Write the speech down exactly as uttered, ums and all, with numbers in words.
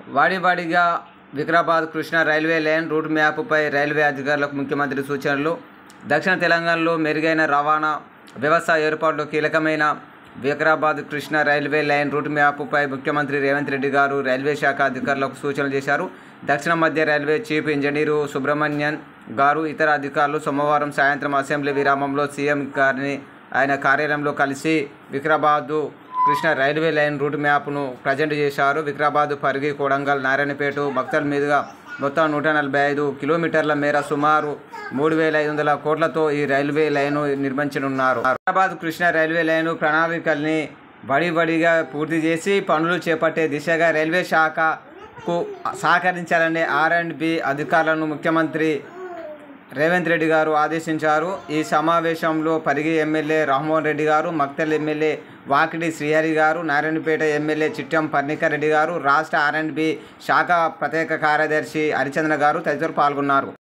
వాడివాడిగా Vikarabad Krishna railway line route మ్యాప్పై railway అధికారులకు ముఖ్యమంత్రి సూచనలు. దక్షిణ తెలంగాణలో మెరుగైన రవాణా వ్యవస్థ ఏర్పాటులో కీలకమైన Vikarabad Krishna railway line route మ్యాప్పై ముఖ్యమంత్రి రేవంత్ రెడ్డి గారు రైల్వే శాఖ అధికారులకు సూచనలు చేశారు. దక్షిణ మధ్య రైల్వే చీఫ్ ఇంజనీరు సుబ్రహ్మణ్యన్ గారు ఇతర అధికారులు సోమవారం సాయంత్రం అసెంబ్లీ విరామంలో సీఎం గారిని ఆయన కార్యాలయంలో కలిసి Vikarabad Krishna railway line route మ్యాప్ను ప్రజెంట్ చేశారు. వికారాబాద్, పరిగి, కొడంగల్, నారాయణపేట, భక్తల్ మీదుగా మొత్తం నూట నలభై ఐదు కిలోమీటర్ల మేర సుమారు మూడు వేల ఐదు వందల కోట్లతో ఈ రైల్వే లైను నిర్మించనున్నారు. వికారాబాద్ కృష్ణా రైల్వే లైను ప్రణాళికల్ని వడివడిగా పూర్తి చేసి పనులు చేపట్టే దిశగా రైల్వే శాఖకు సహకరించాలని ఆర్ అండ్ బి అధికారులను ముఖ్యమంత్రి రేవంత్ రెడ్డి గారు ఆదేశించారు. ఈ సమావేశంలో పరిగి ఎమ్మెల్యే రామ్మోహన్ రెడ్డి గారు, మక్తల్ ఎమ్మెల్యే వాకిడి శ్రీహరి గారు, నారాయణపేట ఎమ్మెల్యే చిట్టెం పర్ణికర్ రెడ్డి గారు, రాష్ట్ర ఆర్ అండ్ బి శాఖ ప్రత్యేక కార్యదర్శి హరిచంద్ర గారు తదితరులు పాల్గొన్నారు.